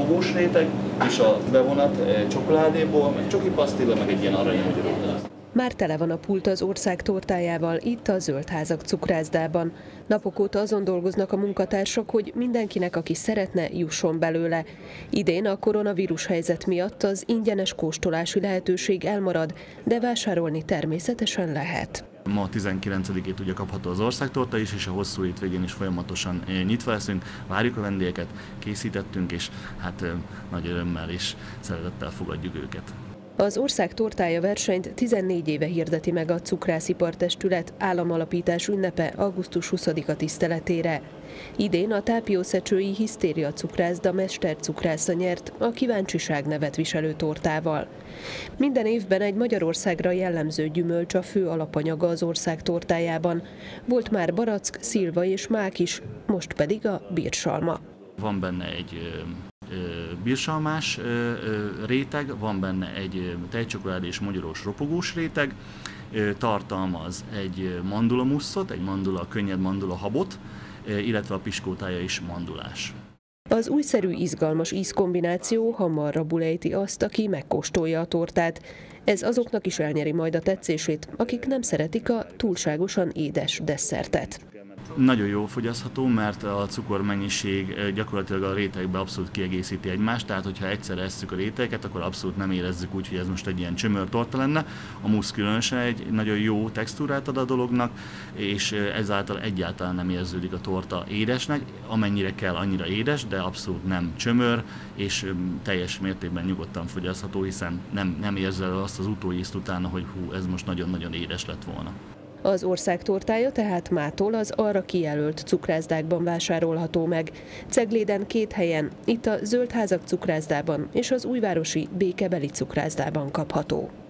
ropogós réteg, és a bevonat csokoládéból, meg csoki pasztilla, meg egy ilyen aranymagyarú. Már tele van a pult az ország tortájával, itt a Zöldházak cukrászdában. Napok óta azon dolgoznak a munkatársak, hogy mindenkinek, aki szeretne, jusson belőle. Idén a koronavírus helyzet miatt az ingyenes kóstolási lehetőség elmarad, de vásárolni természetesen lehet. Ma 19-ét ugye kapható az országtorta is, és a hosszú hétvégén is folyamatosan nyitva leszünk. Várjuk a vendégeket, készítettünk, és hát nagy örömmel és szeretettel fogadjuk őket. Az ország tortája versenyt 14 éve hirdeti meg a Cukrászipar-testület államalapítás ünnepe augusztus 20-a tiszteletére. Idén a Tápiószecsői Hisztéria cukrászda mestercukrásza nyert a kíváncsiság nevet viselő tortával. Minden évben egy Magyarországra jellemző gyümölcs a fő alapanyaga az ország tortájában. Volt már barack, szilva és mák is, most pedig a bírsalma. Van benne egy bírsalmás réteg, van benne egy tejcsokoládé és magyarós ropogós réteg, tartalmaz egy mandulamusszot, egy könnyed mandula habot, illetve a piskótája is mandulás. Az újszerű, izgalmas ízkombináció hamar ejti azt, aki megkóstolja a tortát. Ez azoknak is elnyeri majd a tetszését, akik nem szeretik a túlságosan édes desszertet. Nagyon jó fogyasztható, mert a cukormennyiség gyakorlatilag a rétegbe abszolút kiegészíti egymást, tehát hogyha egyszer esszük a réteget, akkor abszolút nem érezzük úgy, hogy ez most egy ilyen csömörtorta lenne. A musz különösen egy nagyon jó textúrát ad a dolognak, és ezáltal egyáltalán nem érződik a torta édesnek, amennyire kell, annyira édes, de abszolút nem csömör, és teljes mértékben nyugodtan fogyasztható, hiszen nem érzel azt az utóízt utána, hogy hú, ez most nagyon-nagyon édes lett volna. Az ország tortája tehát mától az arra kijelölt cukrászdákban vásárolható meg. Cegléden 2 helyen, itt a Zöldházak cukrászdában és az újvárosi Békebeli cukrászdában kapható.